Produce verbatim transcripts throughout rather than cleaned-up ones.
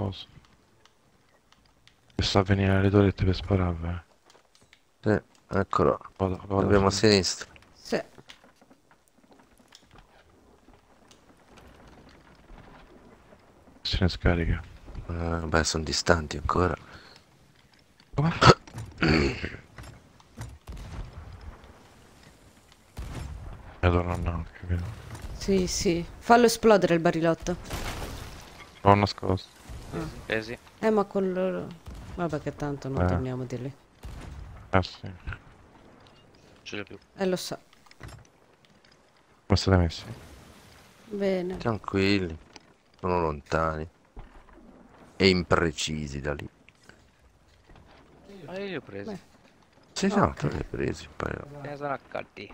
coso. E sta a venire alle torrette per sparare. Sì, eccolo. Vado, vado Abbiamo a a sinistra. Sì. se ne scarica. Eh, beh, sono distanti ancora. Come? E allora no, capito. Sì, sì. Fallo esplodere il barilotto. L'ho nascosto. Pesi. Eh, ma quello... Vabbè che tanto non Eh. torniamo di lì. Eh sì. Non ce l'ho più. Eh, lo so. Come state messi? Bene. Tranquilli. Sono lontani. E imprecisi da lì. Ma io li ho presi. Beh. Sì, no, Ok. te li hai presi. Poi... Se ne sono accorti.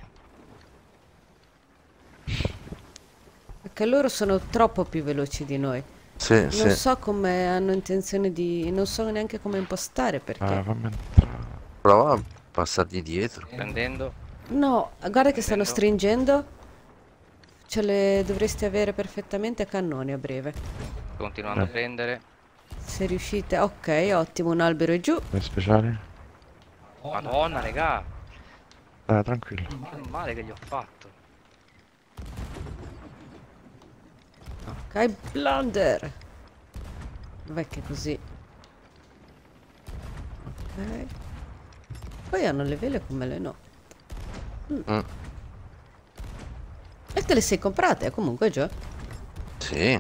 Perché loro sono troppo più veloci di noi. Sì, Non sì. so come hanno intenzione di... Non so neanche come impostare perché... Ah, fammi entrare. Prova a passargli dietro. Prendendo. No, guarda che stanno Prendo. stringendo. Ce le dovreste avere perfettamente a cannone a breve. Continuando Eh. a prendere. Se riuscite... Ok, ottimo, un albero è giù. Le speciali? Madonna, regà. Dai, tranquillo. Che male che gli ho fatto. Ok, blunder. Vabbè che così. Ok. Poi hanno le vele come le no. Mm. E te le sei comprate comunque già? Sì.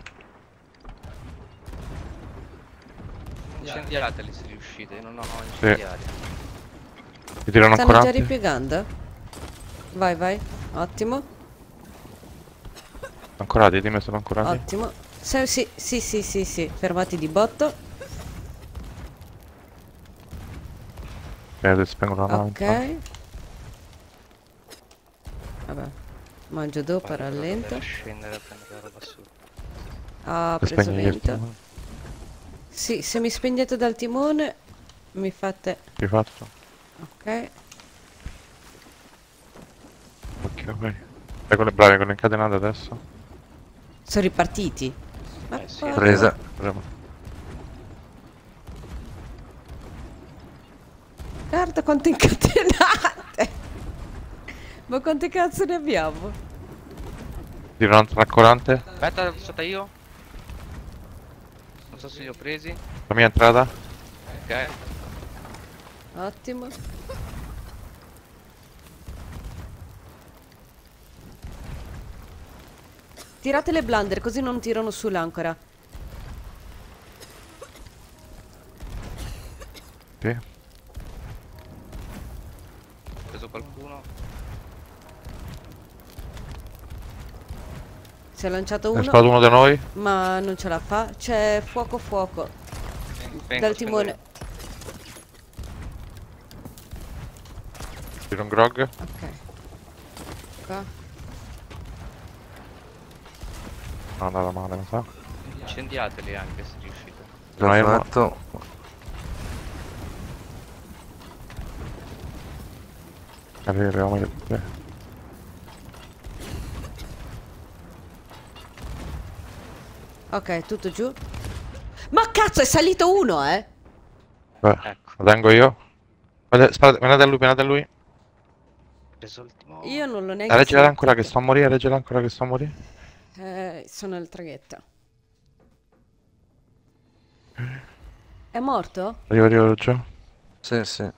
Incendiateli se riuscite. Io non ho Sì. incendiati. Mi tirano Stanno ancora? già altri? ripiegando? Vai, vai. Ottimo, Ancorati, dimmi sono ancorati. ottimo. Se- sì, sì, sì, sì, sì. Fermati di botto. Ok, adesso spengo la nave. Ok. Vabbè. Mangio dopo, Devo rallento. scendere a prendere la roba su. Ah, ha Se preso spegni il vento. timone. Sì, se mi spegnete dal timone mi fate... Rifatto. Ok. Ok, ok. Dai, quelle brave, quelle incatenate adesso. Sono ripartiti. Ma Eh sì, poi- Presa. Premo. Guarda quante incatenate. Ma quante cazzo ne abbiamo? Tiro un altro raccorante. Aspetta, sono stata io. Non so se li ho presi. La mia entrata. Ok. Ottimo. Tirate le blunder così non tirano su l'ancora. Sì. Ho preso qualcuno. Si è lanciato È uno, sparato uno da noi. ma non ce la fa. C'è fuoco fuoco Vengo, dal spengo timone. io. Tiro un grog. Ok. Qua. No, andata male, mi sa. Incendiateli anche se riuscite. Non L'ho hai mo- fatto. Arriviamo io. Beh. Ok, tutto giù. Ma cazzo, è salito uno, eh? Beh, Ecco. lo tengo io. Guarda, sparate, venate a lui, venate a lui. Ho preso il timone. Io non l'ho Eh, neanche reggila l'ancora che sentito. sto a morire, reggila ancora che sto a morire. Eh, sono al traghetto. È morto? Arrivo, arrivo giù. Sì, sì.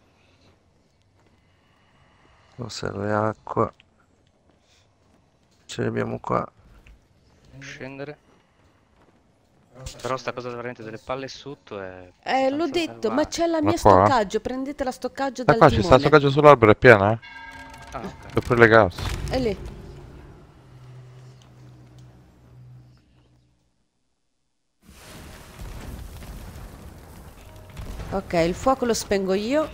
Non serve acqua. Ce l'abbiamo qua. Scendere. Però sta cosa veramente delle palle sotto è... Eh, l'ho abbastanza detto, ma malvagio. c'è la Ma mia qua? stoccaggio. Prendete la stoccaggio Da dal qua ci sta timone. sto caccio sull'albero, è piena, eh. Ah, ok. C'ho pure le gas. È lì. Ok, il fuoco lo spengo io.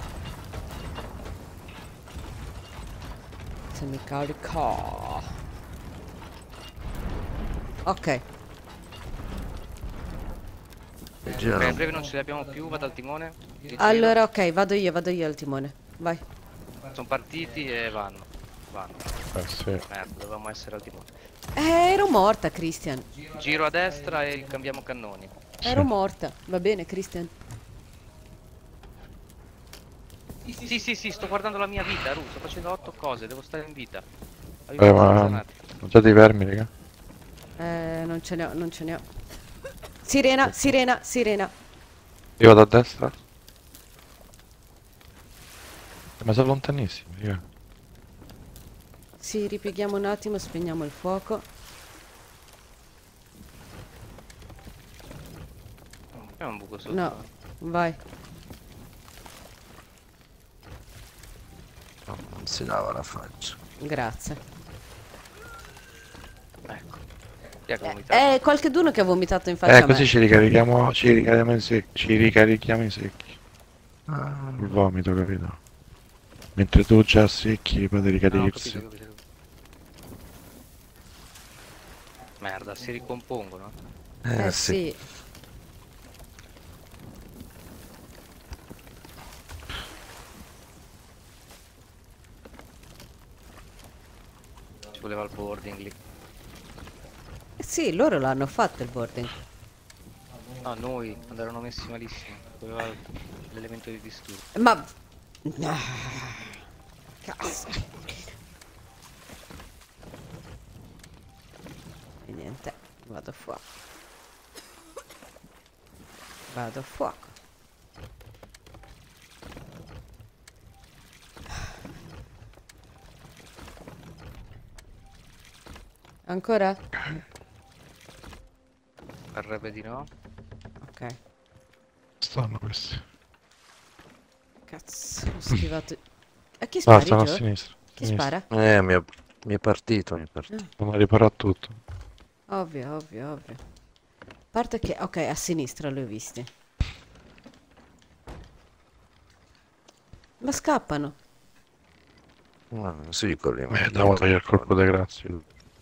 Se mi carica. Ok. E Ok, girano. a breve non ce li abbiamo più, vado al timone. Li giro. Allora, ok, vado io, vado io al timone. Vai. Sono partiti e vanno. Vanno. Eh sì. Merda, dovevamo essere al timone. Eh, ero morta, Christian. Giro a destra e cambiamo cannoni. Ero Sì. morta. Va bene, Christian. Sì, sì, sì, sto guardando la mia vita, Ru, sto facendo otto cose, devo stare in vita. Eh, Aiuto, ma... zanzanate. Ho già dei vermi, raga. Eh, non ce ne ho, non ce ne ho. Sirena, sirena, sirena. Io vado a destra. Eh, Ma sono lontanissimi, raga. Sì, ripieghiamo un attimo, spegniamo il fuoco. C'è un buco sotto. No, vai. No, non si lava la faccia. Grazie. Ecco. Chi è che ha vomitato? Eh, qualcheduno che ha vomitato in faccia Eh, a così me. ci ricarichiamo, ci ricarichiamo in secchi. Ci ricarichiamo in secchi. Ah, Il vomito, capito? Mentre tu già secchi, poi ti Ah, ricarichi ho il capito, ho secco. capito. ho capito. Merda, si ricompongono. eh Eh sì. sì. Ci voleva il boarding lì. Eh sì, loro l'hanno fatto il boarding. No, noi, quando erano messi malissimo. Voleva l'elemento di disturbo. Ma... Ah, cazzo. E niente, vado a fuoco. Vado a fuoco. Ancora? Parrebbe di no. Ok. Stanno questi. Cazzo, ho schivato. A chi Ah, spari, stanno a Gio? sinistra. Chi sinistra. spara? Eh, mi è, mi è partito, mi è partito. Sono riparato tutto. Ovvio, ovvio, ovvio. A parte che... Ok, a sinistra li ho visti. Ma scappano. No, non si dico lì. Eh, devo togliere il colpo di grazia.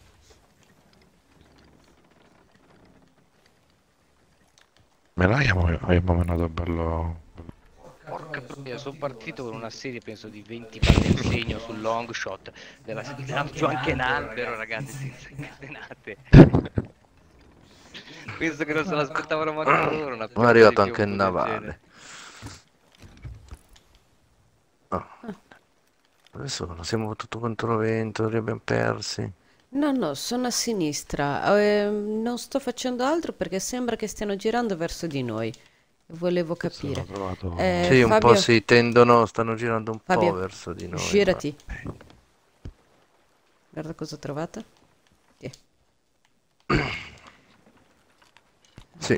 Me l'hai abbiamo menato bello. Porca troia, sono partito con una serie penso di venti palle in segno sul long shot. Della tiravo giù anche in albero, ragazzi, senza incatenate. Penso che non se l'aspettavano manco loro una Ma è piccola arrivato di anche il piombo del navale. genere. Ah. Adesso non siamo tutto contro vento, li abbiamo persi. No, no, sono a sinistra. Eh, non sto facendo altro perché sembra che stiano girando verso di noi. Volevo Questo l'ho capire. trovato. Eh, Sì, un po' Fabio, si tendono, stanno girando un po' Fabio, verso di noi. ma- girati. Guarda cosa ho trovato. Sì. Sì.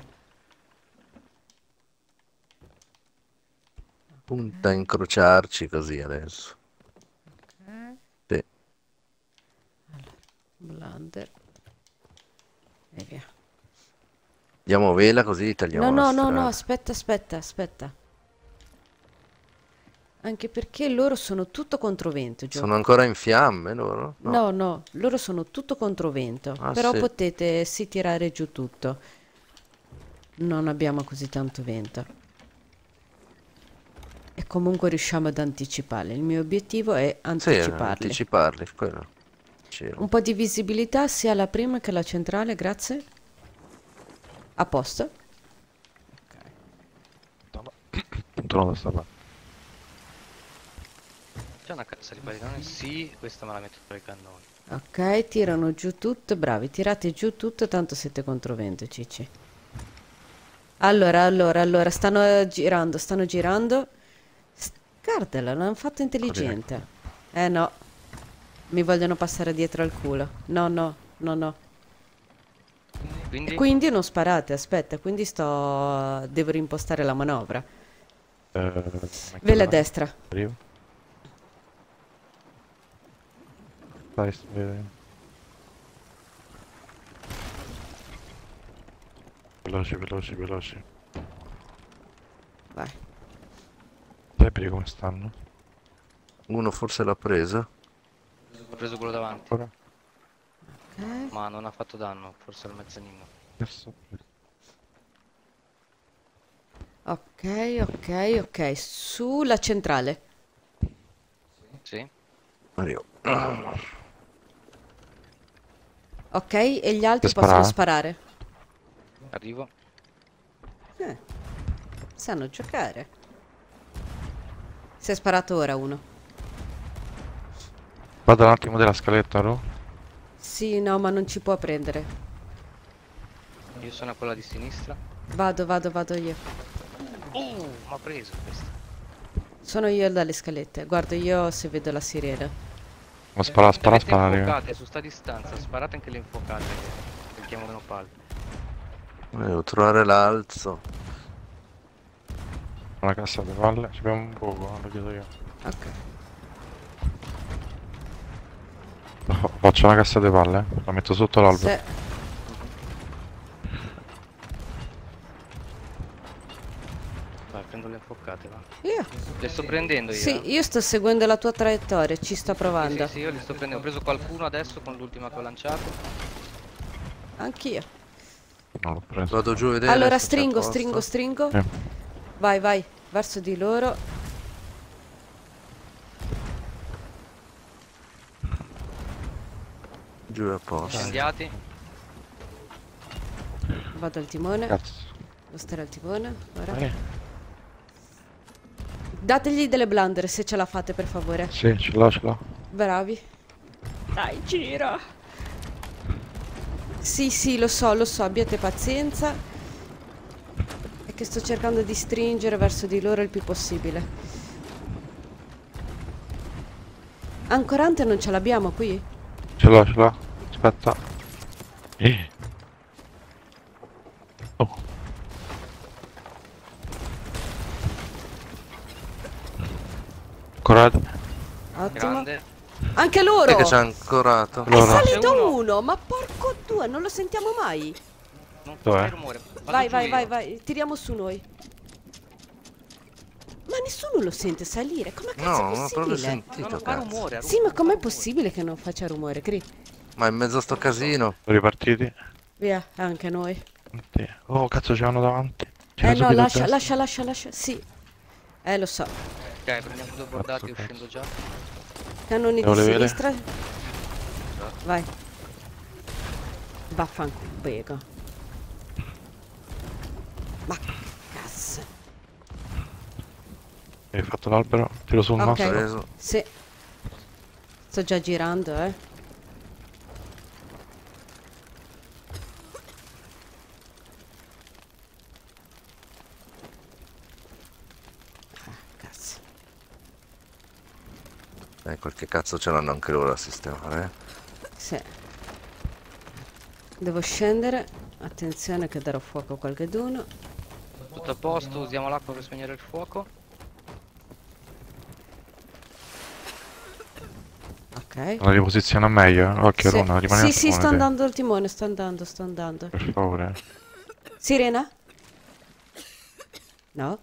Punta a incrociarci così adesso. Sì. Blunder. E via. Diamo vela così No, tagliamo la no, no, no, strada. aspetta, aspetta, aspetta. Anche perché loro sono tutto controvento, Gio. Sono ancora in fiamme loro? No. No, no, loro sono tutto controvento. Ah, Però sì. potete sì tirare giù tutto. Non abbiamo così tanto vento. E comunque riusciamo ad anticiparli. Il mio obiettivo è Sì, anticiparli. anticiparli, quello. C'era. Un po' di visibilità sia alla prima che alla centrale, grazie. A posto. Torno da sta parte. C'è una cassa di palline? Sì, questa me la metto tra i cannoni. Ok, tirano giù tutto. Bravi, tirate giù tutto, tanto siete controvento, Cicci. Allora, allora, allora, stanno eh, girando, stanno girando. S- Guardala, l'hanno fatto intelligente. Eh no, mi vogliono passare dietro al culo. No, no, no, no. Quindi? E quindi non sparate, aspetta, quindi sto... devo rimpostare la manovra. Eh, Vela a destra. Arrivo. Dai, sto vedendo. Veloci, veloci, veloci. Vai. Sai come stanno? Uno forse l'ha presa. Ho preso quello davanti, Ora? Ok. ma non ha fatto danno, forse al mezzanino. Adesso. Ok, ok, ok. Sulla centrale. Sì? Arrivo. Ok, e gli altri Per possono sparare? sparare. Arrivo. Sanno giocare. Si è sparato ora uno. Vado un attimo della scaletta, Ru. Sì, no, ma non ci può prendere. Io sono a quella di sinistra. Vado, vado, vado io. Uh, m'ha preso questo. Sono io dalle scalette. Guardo io se vedo la sirena. Ma spara, spara, Avete spara, raga. infuocate su sta distanza, sparate anche le infuocate che perchiamo meno palle. Devo trovare l'alzo. Una cassa di palle. Ci abbiamo un poco, lo chiedo io. Ok. Fa- Faccio una cassa di palle, eh. La metto sotto l'albero. Se... Vai, prendo le infuocate, va. Io? Le sto prendendo io. eh. Sì, io sto seguendo la tua traiettoria, ci sto Sì, provando. sì, sì, io li sto prendendo. Ho preso qualcuno adesso con l'ultima che ho lanciato. Anch'io. Non l'ho preso. Vado giù a vedere. Allora se c'è a stringo, posto. stringo, stringo. Sì. Vai, vai, verso di loro. Giù a posto. Incendiati. Vado al timone. Cazzo. Devo stare al timone. Ora. Eh, Dategli delle blunder se ce la fate, per favore. sì, ce l'ho, ce l'ho. Bravi. Dai, gira. Sì, sì, lo so, lo so, abbiate pazienza. È che sto cercando di stringere verso di loro il più possibile. Ancorante non ce l'abbiamo qui? Ce l'ho, ce l'ho. Aspetta. Eh. Oh. Corrado. Ottimo. Grande. Anche Chi loro! è che ci ha ancorato? È Allora. C'è salito uno. uno, ma porco due, non lo sentiamo mai. Non Dov'è? fai rumore. Vado Vai, giù vai, io. vai, vai, tiriamo su noi. Ma nessuno lo sente salire, come cazzo No, è non ho proprio possibile? sentito, No, non fa cazzo. rumore. Sì, ma com'è possibile che non faccia rumore, Cri? Ma in mezzo a sto casino. Sono ripartiti. Via, anche noi. Oddio. Oh, cazzo, c'erano davanti. Eh C'era no, subito a lascia, destra. lascia, lascia, lascia, sì. Eh, lo so. Ok, prendiamo due bordati Cazzo, uscendo già. Cannoni di Devo le vele? sinistra. Vai. Vaffanculo, bego. Ma che cazzo. Hai fatto l'albero? Tiro sul Ok. nastro. Preso. Sì. Sto già girando, eh. Ah, cazzo. Eh, qualche cazzo ce l'hanno anche loro a sistemare, eh. Sì. Devo scendere. Attenzione che darò fuoco a qualcheduno. Tutto a posto, usiamo l'acqua per spegnere il fuoco. Ok. La riposiziona meglio, eh? Occhio, Sì, Runa, rimani sì, al sì, timone sta te. andando il timone, sta andando, sta andando. Per favore. Sirena? No?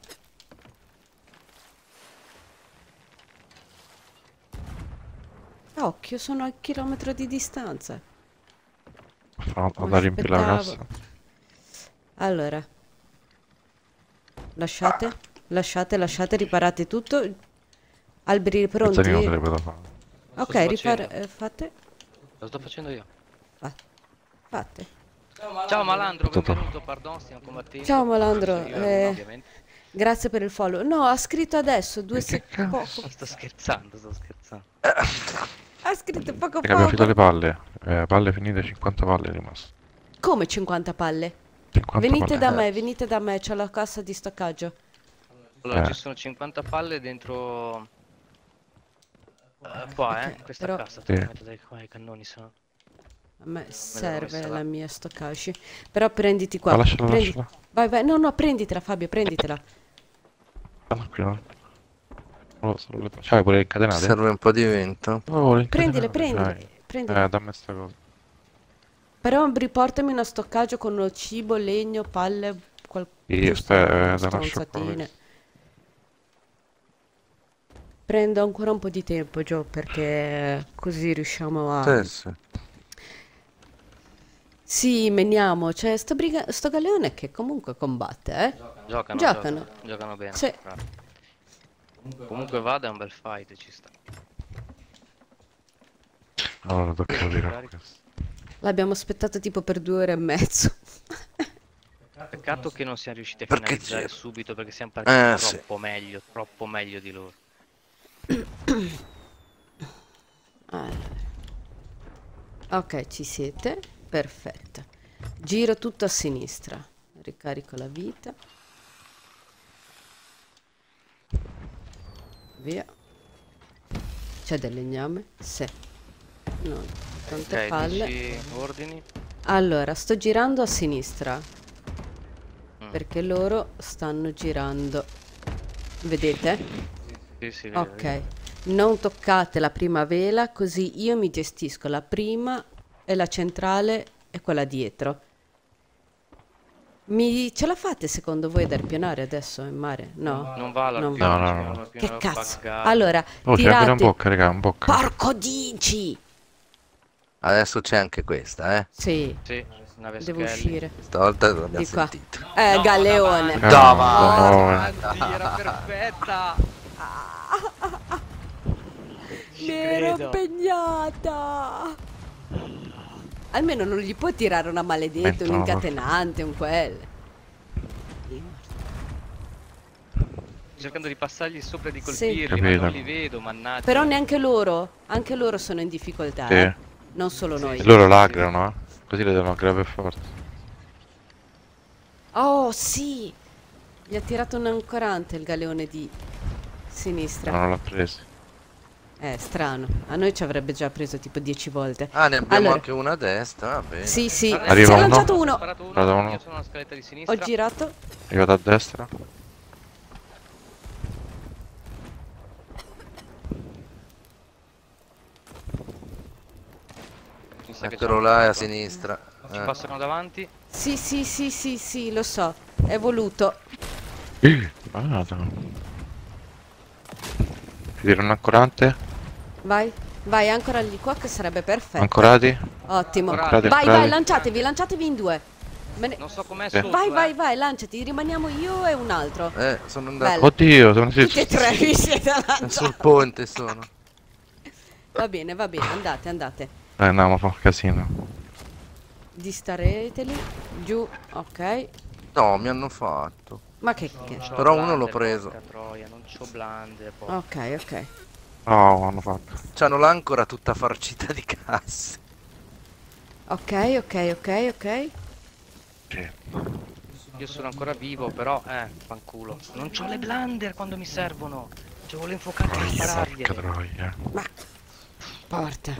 Occhio, sono a chilometro di distanza. Fa- Non da riempire la aspettavo. cassa. Allora. Lasciate, lasciate, lasciate, riparate tutto. Alberi pronti? Mezzanino sarebbe da fare. Lo Ok, sto ripare, facendo. eh, fate. Lo sto facendo io. Fa- Fate. Ciao Malandro, Tutto. benvenuto, pardon, stiamo combattendo. Ciao, Malandro, Io e eh, Runa, ovviamente. Grazie per il follow. No, ha scritto adesso, due Che secondi. cazzo? Poco. Sto scherzando, sto scherzando. Ha scritto poco Raga, abbiamo finito le poco. palle. Eh, palle finite, cinquanta palle è rimasto. Come cinquanta palle? cinquanta Venite palle. da me, venite da me, c'ho la cassa di stoccaggio. Allora, Eh. ci sono cinquanta palle dentro... eh, qua, Ok, eh, in questa però- cassa. Sì. Te metto dai qua, i cannoni sono... A me serve messa là. la mia stoccaggio. Però prenditi qua. Ma lasciala, Prendi- lasciala. Vai, vai, no, no, prenditela Fabio, prenditela. Tranquillo. Non lo so, le- C'hai pure le incatenate? Serve un po' di vento. Oh, le Prendile, incatenate, prendile, prendile. c'hai. Eh, dammi sta cosa. Però riportami uno stoccaggio con cibo, legno, palle, qual... Sì, giusto, aspetta, eh, te lascio qua stronzatine. questo. Prendo ancora un po' di tempo, Gio, perché così riusciamo a... Sì, sì. Sì, meniamo, c'è sto, briga- sto galeone che comunque combatte, eh? Giocano, Giocano. giocano, giocano bene. Sì. bravi. Comunque vada, è un bel fight, ci sta. Allora, tocca dire questo. L'abbiamo aspettato tipo per due ore e mezzo. Peccato che non siamo riusciti a Perché finalizzare c'è- subito perché siamo partiti Eh, sì. troppo meglio, troppo meglio di loro. Allora. Ok, ci siete. Perfetto. Giro tutto a sinistra. Ricarico la vita. Via. C'è del legname? Sì. No, tante Ok, palle. dici ordini? Allora, sto girando a sinistra. Mm. Perché loro stanno girando. Vedete? Sì, sì, vedo, Ok. vedo. Non toccate la prima vela, così io mi gestisco la prima e la centrale e quella dietro. Mi ce la fate secondo voi ad arpionare adesso in mare? No? Non va Non l'arpione, va. ci No, no, viene no. l'arpione Che cazzo? buggato. Allora, Oh, c'è ancora un tirate. bocca, raga, un bocca. Porco dici! Adesso c'è anche questa, eh. Sì, Sì, nave devo Skelly. uscire. Stavolta l'abbiamo Di qua. sentito. Eh, No, galeone. davanti. Davanti. Davanti, era perfetta. Ci Mi ero credo. impegnata. Almeno non gli puoi tirare una maledetta, un Mentono. incatenante, un quel. Cercando di passargli sopra e di Sì. colpirli, ma Capito. non li vedo, mannaggia. Però neanche loro, anche loro sono in difficoltà, Sì. eh. Non solo noi. E loro lagrano, eh. Così le devono grave forza. Oh, sì! Gli ha tirato un ancorante il galeone di sinistra. Non l'ha preso. Eh, strano. A noi ci avrebbe già preso tipo dieci volte. Ah, ne abbiamo Allora. anche una a destra, va bene. Sì, sì. Guarda, Arriva Si è uno. lanciato Ho uno. sparato uno, Guarda uno. io sono alla scaletta di sinistra. Ho girato. Io vado a destra. Mi sa che Eccolo c'è là un- a sinistra. Ci Eh. passano davanti. Sì, sì, sì, sì, sì, lo so. È voluto. Vado. Ti tiro un ancorante? Vai. Vai ancora lì qua che sarebbe perfetto. Ancorati? Ottimo. Ancorati, Vai, ancorati. vai, lanciatevi, lanciatevi in due. Me ne- Non so com'è Sì. sotto. Vai, eh. vai, vai, lanciati. Rimaniamo io e un altro. Eh, sono andato. Bello. Oddio, sono Tutti e tre vi siete Eh, lanciati. sul ponte sono. Va bene, va bene, andate, andate. Eh no, ma fa un casino. Distareteli. Giù, ok. No, mi hanno fatto. Ma che... Non che... c'ho Però uno blande, l'ho preso. porca troia, non c'ho blande, po'. Ok, ok. No, hanno fatto. C'hanno l'ancora tutta farcita di casse. Ok, ok, ok, ok. Sì. Io sono ancora vivo, però, eh, fanculo. Non c'ho le blander quando mi servono. Ci vuole infuocare per Porca sparargliele. troia. Ma... Porta.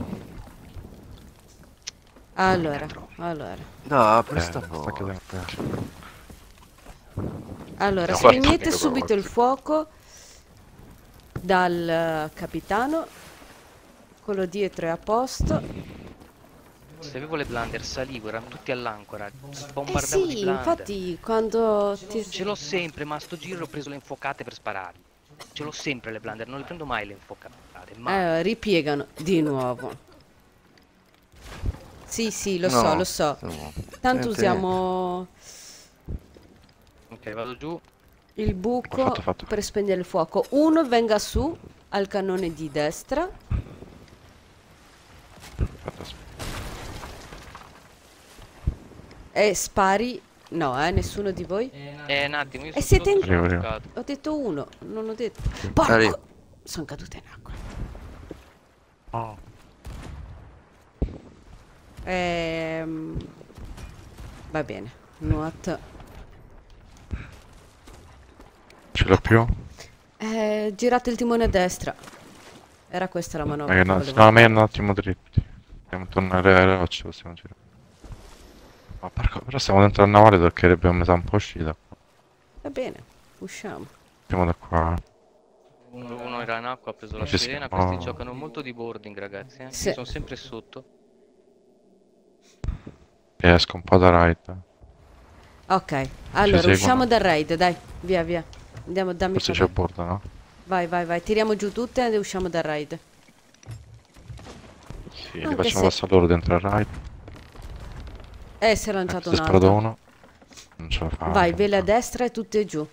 Allora, allora. No, Eh, questa sta porta. cadendo. Allora, No, spegnete guarda, subito guarda. il fuoco dal eh, capitano. Quello dietro è a posto. Se avevo le blander salivo, erano tutti all'ancora. Eh Bombardavo di sì, blander. infatti quando ti... Ce l'ho sempre, ma a sto giro ho preso le infuocate per sparargli. Ce l'ho sempre le blander, non le prendo mai le infuocate. Mai. Eh, ripiegano di nuovo. Sì, sì, lo No, so, lo so. no. Tanto Niente, usiamo Ok, vado giù. il buco Fatto, fatto. per spegnere il fuoco. Uno venga su al cannone di destra. Aspetta, aspetta. E spari. No, eh, nessuno di voi. Eh, un attimo, io sono siete in- sotto, sono Arrivo, bloccato. Ho detto uno, non ho detto. Arrivo. Porco! Sono caduta in acqua. Oh. Ehm... Va bene. Nuoto. Ce l'ho più? Eh, girate il timone a destra. Era questa la manovra. Ma io che no, volevo. no, ma io un attimo dritti. Dobbiamo tornare alle rocce, possiamo girare. Ma porco, però siamo dentro al navale perché abbiamo metà un po' uscita. Va bene, usciamo. Andiamo da qua. Uno, uno era in acqua, ha preso la Non ci sirena. siamo. Questi giocano molto di boarding, ragazzi. Eh? Sì. Io sono sempre sotto. E esco un po' da raid. Ok, allora seguono. usciamo dal raid, dai, via via. Andiamo, dammi Forse c'è qua. a bordo, no? Vai, vai, vai, tiriamo giù tutte e usciamo dal raid. Sì, li Anche facciamo se- passare loro dentro al raid. Eh, si è lanciato Se un sparo altro. uno. Non ce la fa. Vai, vele a destra e tutte giù.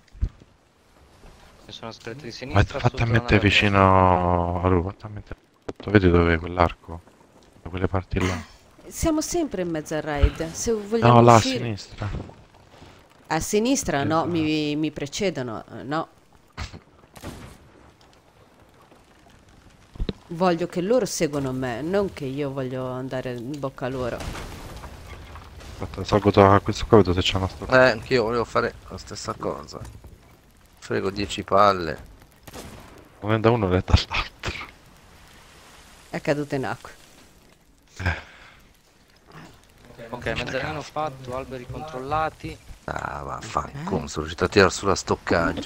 Io sono scaletta di Ma sinistra. fatti a sotto la mettere nave vicino a lui, fatti a mettere. Vedi dove è quell'arco? Da quelle parti là. Siamo sempre in mezzo al raid. Se vogliamo No, là a uscire... sinistra. A sinistra no, mi, mi precedono, eh, no. Voglio che loro seguano me, non che io voglio andare in bocca a loro. Aspetta, salgo da questo qua, vedo se c'è una storia. Eh, anch'io volevo fare la stessa cosa. Frego dieci palle. Non è da uno, non è dall'altro. È caduta in acqua. Ok, mezzanino fatto, alberi controllati. Ah, vaffanculo, sono riuscito a tirare sulla stoccaggio.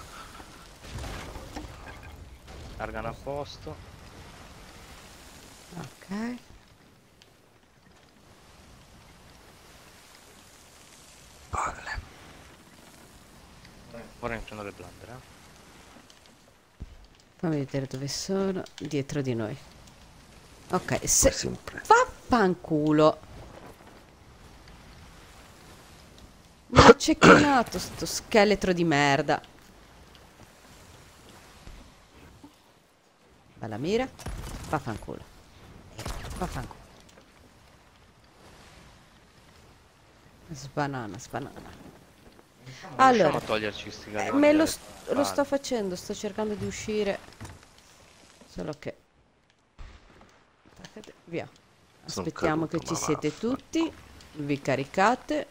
Argano a posto. Ok. Palle. Ora mi prendo le blunder, eh. Fammi vedere dove sono. Dietro di noi. Ok, se... Poi sempre. Vaffanculo. Mi ha cecchinato sto scheletro di merda. Bella mira. Vaffanculo. Vaffanculo. Sbanana, sbanana. Allora, Allora, riusciamo a toglierci sti eh, galeoni me lo, dalle st- lo sto spalle. facendo, sto cercando di uscire. Solo che... Via. Sono Aspettiamo caduto, che ci ma siete vaffa. tutti. Vi caricate.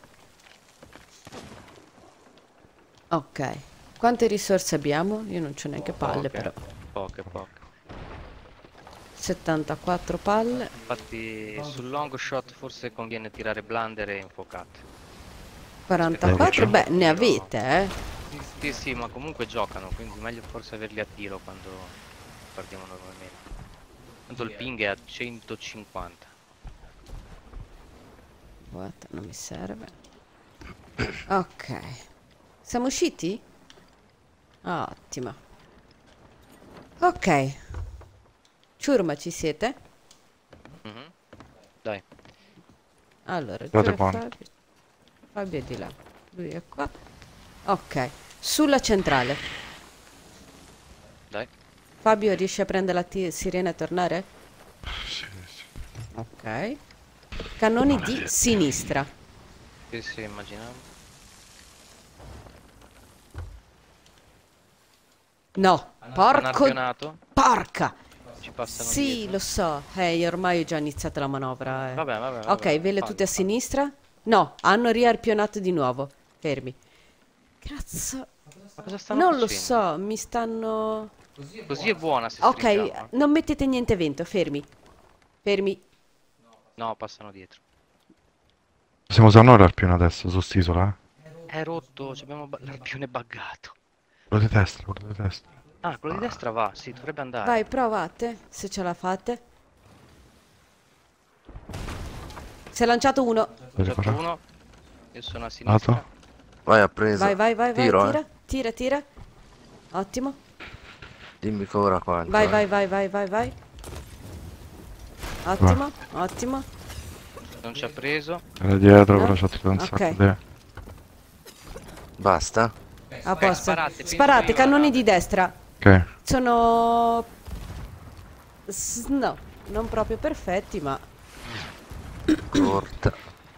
Ok. Quante risorse abbiamo? Io non c'ho neanche palle, Poche, però. Poche, poche. settantaquattro palle. Infatti sul long shot forse conviene tirare blunder e infuocate. quarantaquattro? Beh, ne avete, eh. Sì, sì, ma comunque giocano, quindi meglio forse averli a tiro quando partiamo normalmente. Tanto il ping è a centocinquanta. What? Non mi serve. Ok. Siamo usciti? Ottimo. Ok. Ciurma, ci siete? Mhm. Dai, Allora, Guardate giù è quanto. Fabio. Fabio è di là. Lui è qua. Ok. Sulla centrale. dai. Fabio, riesci a prendere la ti- sirena e tornare? Sì, sì. Ok. Cannoni di sinistra. Sì, sì, immaginavo. No. Hanno Porco... arpionato? Porca! Ci passano Sì, dietro. lo so. Eh, ormai ho già iniziato la manovra. eh. Vabbè, vabbè, vabbè. Ok, vele fallo, tutte a fallo. sinistra. No, hanno riarpionato di nuovo. Fermi. Cazzo. Ma cosa stanno Non lo facendo? so, mi stanno... Così è buona se Ok, stringiamo. eh. non mettete niente vento, fermi. Fermi. No, passano dietro. Possiamo usare noi l'arpione adesso su st'isola, eh? È rotto, ci abbiamo ba- l'arpione buggato. Quello di destra, quello di destra. Ah, quello di destra va, sì, dovrebbe andare. Vai, provate, se ce la fate. Si è lanciato uno. Vedi C'è qua? uno. Io sono a sinistra. Lato? Vai a presa. Vai, vai, vai, vai, Tiro, tira, eh. tira, tira. Ottimo. Dimmi che ora quanto. Vai, eh. vai, vai, vai, vai, vai. Ottimo, ottimo. Non ci ha preso. Era dietro, No? però ci ha tirato un sacco Ok. di... Basta? A posto. sparate, penso Sparate, io, cannoni la di destra. Ok. Sono... s- no, non proprio perfetti, ma... Corta.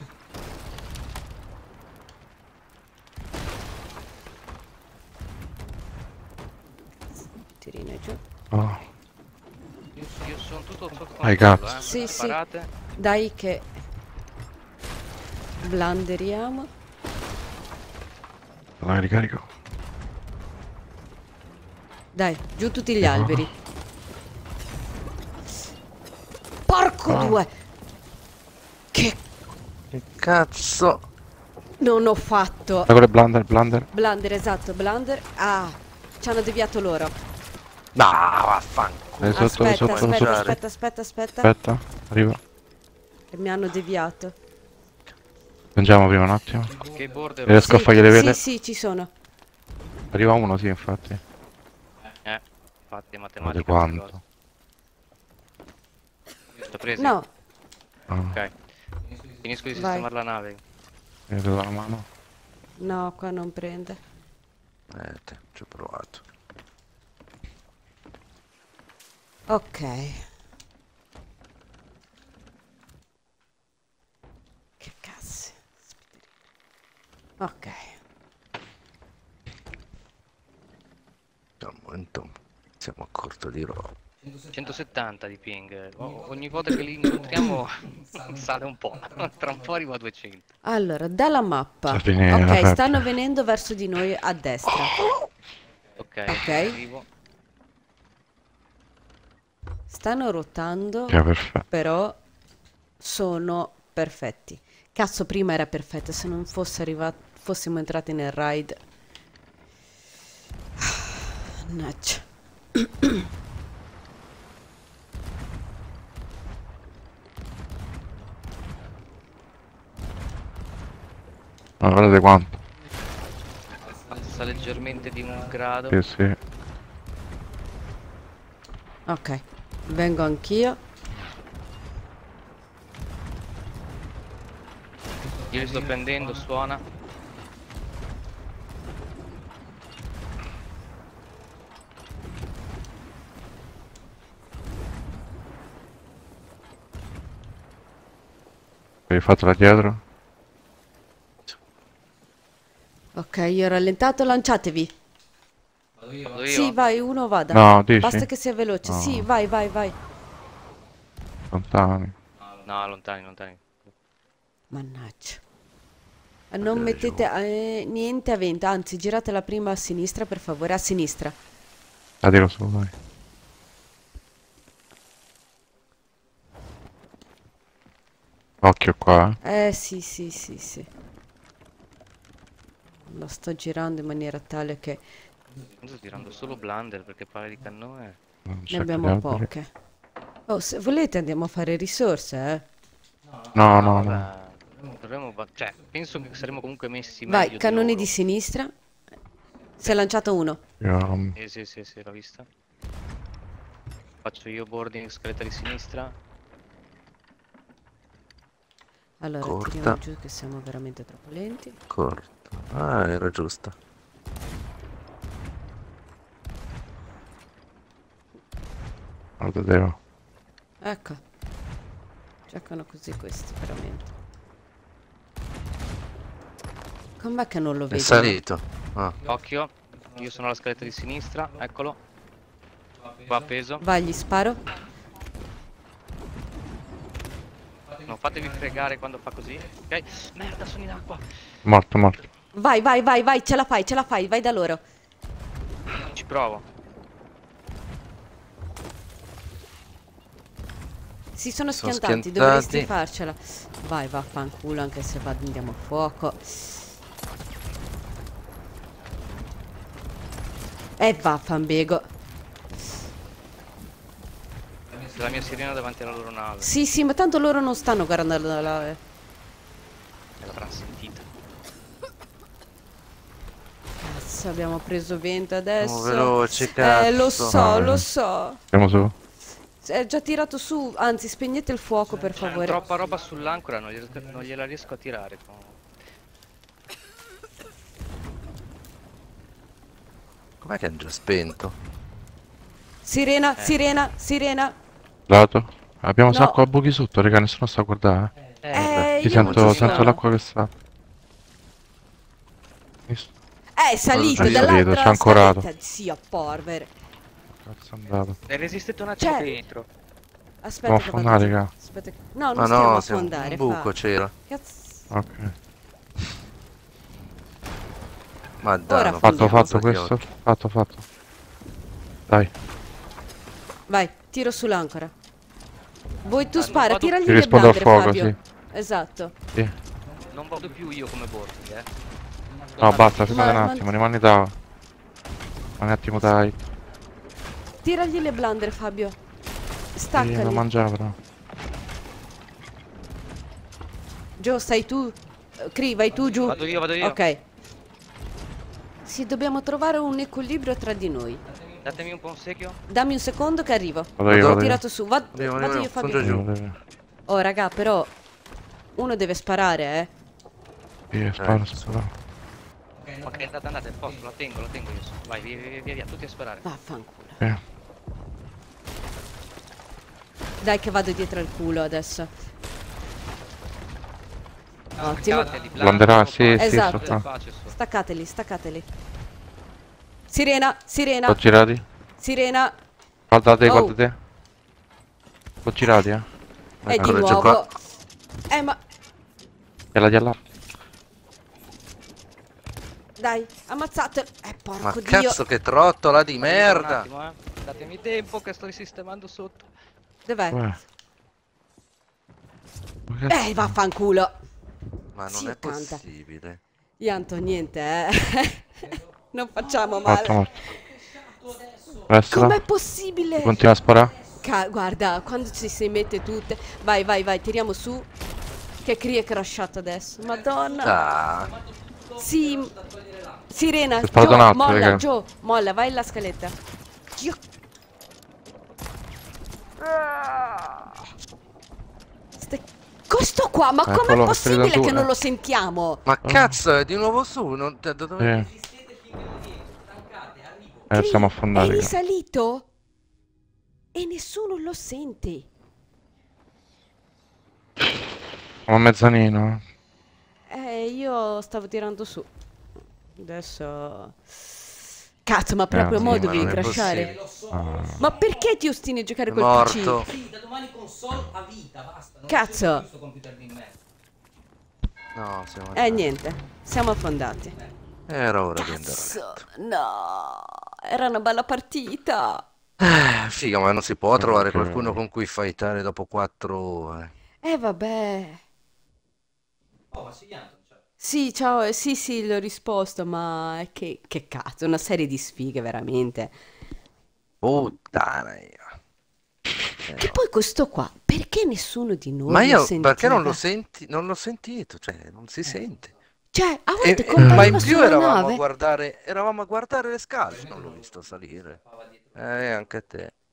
Tirino giù. Oh. Io, io sono tutto sotto Hai controllo, cazzo. eh. Sì, sì. Sparate. Dai che... Blanderiamo. Dai, ricarico. Dai, giù tutti gli alberi. Porco due! Che Che cazzo? non ho fatto. Dai, quello è blunder, blunder. Blunder, esatto, blunder. Ah, ci hanno deviato loro. No, vaffanculo. Dai, sotto, Aspetta, sotto, aspetta, sotto. aspetta, aspetta, aspetta. Aspetta, arrivo. E mi hanno deviato. Andiamo prima un attimo. Ok, border. Riesco a fargli le sì, vele? sì, ci sono. Arriva uno, sì, infatti. Eh, infatti è Ma matematica. di questa quanto? cosa. Sto preso? No, Ah, Ok. Finisco di Vai. sistemare la nave. mi vedo la mano. no, qua non prende. Eh, te, ci ho provato. Ok. Che cazzo. Ok. momento siamo a corto di roba. centosettanta di ping. O- ogni volta che li incontriamo sale un po'. Tra un po' arriva a duecento. Allora, dalla mappa. Sta finendo, Ok, Peppe. stanno venendo verso di noi a destra. Ok, Ok. arrivo. Stanno ruotando, Che perfetto. però sono perfetti. Cazzo, prima era perfetta, se non fosse arrivato, fossimo entrati nel raid. Mannaggia. Ma guardate quanto. Passa leggermente di un grado. Sì, sì. Ok, vengo anch'io. Io li sto prendendo, suona. Hai fatto da dietro? Ok, io ho rallentato, lanciatevi. Vado io? Sì, vai, uno vada. No, dici? Basta che sia veloce. No. Sì, vai, vai, vai. Lontani. No, lontani, lontani. Mannaggia. Eh, Non mettete eh, niente a vento, anzi, girate la prima a sinistra, per favore, a sinistra. La tiro su, vai. Occhio qua, eh. Eh, sì, sì, sì, sì. Lo sto girando in maniera tale che Io sto tirando solo blunder perché pare di cannone. Non ne so che abbiamo altri. poche. Oh, se volete andiamo a fare risorse, eh. No, no, no. Vabbè, dovremmo va- cioè, penso che saremo comunque messi Vai, meglio cannoni di di loro. sinistra. Si è lanciato uno. Io, um, Sì, sì, sì, sì, l'ho vista. Faccio io boarding scaletta di sinistra. Allora, Corta. tiriamo giù che siamo veramente troppo lenti. Corto. Ah, era giusta. guarda Deo. Ecco. Giocano così questi, veramente. Com'è che non lo È vedo? salito. Ah, Occhio, io sono alla scaletta di sinistra, eccolo. Qua appeso. Vai, gli sparo. Non fatevi fregare quando fa così. Ok? Merda, sono in acqua. Morto, morto. Vai, vai, vai, vai, ce la fai, ce la fai, vai da loro. Ci provo. Si sono Sono schiantati, schiantati. dovresti farcela. Vai, vaffanculo, anche se va- andiamo a fuoco. E vaffanbego. La mia sirena davanti alla loro nave. Sì, sì, ma tanto loro non stanno guardando la nave. Me l'avranno sentita. Cazzo, abbiamo preso vento siamo adesso. veloci, cazzo. Eh, lo so, Ah, lo eh. so. Andiamo su. È già tirato su, anzi, spegnete il fuoco per C'è favore. troppa roba sull'ancora, non, riesco- non gliela riesco a tirare. Com'è che hanno già spento? Sirena, sirena, sirena. Lato. Abbiamo un No. sacco a buchi sotto, raga, nessuno sta a guardare. Eh. Eh, Ti io sento, non ci sento sto. l'acqua che sta. Nis- Eh, è salito È salito, dall'altra c'è ancorato. scaletta. Sia porver. Cazzo è andato. È resistito un attimo C'è. dentro. Aspetta Stiamo che a vado fondare, giù. raga. Aspetta che... No, non Ma stiamo no, a siamo- fondare. un buco fa. c'era. Cazzo. Ok. Ma dai, Ora non Fatto, Andiamo, fatto sugli questo. occhi. Fatto, fatto. Dai. Vai, tiro sull'ancora. Vuoi tu Ah, non spara, vado- tiragli Ti le rispondo al blandre, fuoco, Fabio. sì. Esatto. Sì. Non vado più io come boarding, eh. No, basta, fermate un Ma- attimo, rimani da. Un attimo dai. Tiragli le blandre, Fabio. Sì, Staccali. lo mangiavano. Gio, stai tu? Eh, Cri, vai tu giù. Vado io, vado io. Ok. Sì, dobbiamo trovare un equilibrio tra di noi. Datemi un po' un secchio. Dammi un secondo che arrivo. Vado io, Ho vado io. tirato su. Va- Arrivo, vado arrivo, io, sono Fabio. già giù. Vado io. Oh, raga, però uno deve sparare, eh. Sì, sparo, sparo. Ok, andate, andate, posto, la tengo, la tengo io. Vai, via, via, via, via, tutti a sparare. Vaffanculo. Sì. Dai che vado dietro al culo adesso. Ottimo. Staccateli, Blanderà, blanco, sì, pace. sì, Esatto. sto qua. Pace, su. Staccateli, staccateli. Sirena, sirena, Sono girati? sirena. Guardate, Oh. guardate. Sono girati, eh. E di Corregge nuovo. qua. Eh, ma E la di là. dai, ammazzatelo. Eh, porco Ma Dio. cazzo che trottola di Un merda! attimo, eh. Datemi tempo che sto sistemando sotto. Dov'è? Uè. Ma cazzo- Eh, vaffanculo. Ma non Sì, è tanta. possibile. Ianto, niente, eh. Non facciamo male. Morto, morto. Restala. Com'è possibile? Continua a sparare. Ca- guarda, quando ci si mette tutte. Vai, vai, vai, tiriamo su. Che Cree è crashato adesso. Madonna. Ah, Sì. Sirena, Si è sparato un Gio, altro, molla, raga. Gio, molla, vai alla scaletta. Dio. Ste... Questo qua, ma com'è Eccolo, possibile credo tu, che non eh. lo sentiamo? ma cazzo, è di nuovo su? Non, da, da dove... Sì. Eh, siamo affondati. È qua. risalito e nessuno lo sente. Siamo a mezzanino. Eh, io stavo tirando su. Adesso... Cazzo, ma proprio Eh, mo sì, ma dovevi non è crashare. possibile. Ah. Ma perché ti ostini a giocare È col morto. P C? Sì, da domani console a vita, basta. Non Cazzo. c'è questo computer di me. No, siamo Eh, arrivati. niente, siamo affondati. Era ora di andare a Cazzo, letto. no, era una bella partita. Eh, figa, ma non si può trovare Ok. qualcuno con cui fightare dopo quattro ore. Eh, vabbè. Oh, ma sì, Anton, cioè. Sì, ciao, eh, sì, sì, l'ho risposto, ma è che, che cazzo, una serie di sfighe, veramente. Puttana io. Eh, Che poi questo qua, perché nessuno di noi Ma lo io perché non sentiva? lo senti? Non l'ho sentito, cioè non si sente. Cioè, a E- volte e- ma compariva in più sulla eravamo a nave. guardare, eravamo a guardare le scale, non l'ho visto salire. Stava dietro. Eh, anche te.